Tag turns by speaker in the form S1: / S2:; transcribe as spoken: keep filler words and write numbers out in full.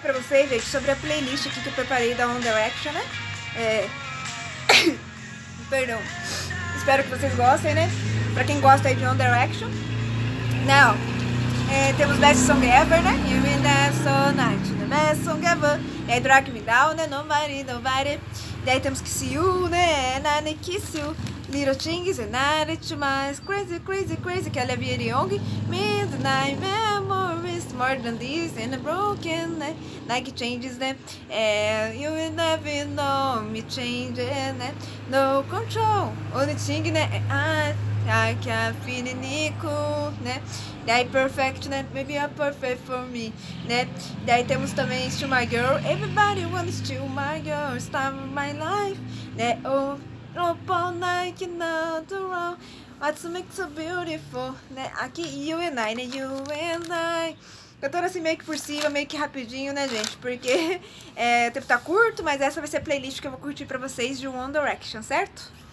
S1: pra vocês, gente, sobre a playlist aqui que eu preparei da One Direction, né? É... Perdão. Espero que vocês gostem, né? Pra quem gosta aí de One Direction. Não. É, temos Best Song Ever, né? You mean that so night, the best song ever. E aí Drag Me Down, né? Nobody, nobody. Daí temos Kiss You, né? Nani Kiss You. Little Things and Not Too Much. Crazy, crazy, crazy. Que ela é Vieri Young. Midnight Memories. More Than This and a Broken, né? Nike Changes, né? É, you will never know me change, né? No Control. Only Thing, né? I, I can feel it, Nico, né? Daí Perfect, né? Maybe you're perfect for me, né? Daí temos também Still My Girl. Everybody wants Still My Girl. Start my life, né? Oh, up all night, not around. What's make so beautiful, né? Aqui You and I, né? You and I. Cantando assim meio que por cima, meio que rapidinho, né, gente? Porque é, o tempo tá curto, mas essa vai ser a playlist que eu vou curtir pra vocês de One Direction, certo?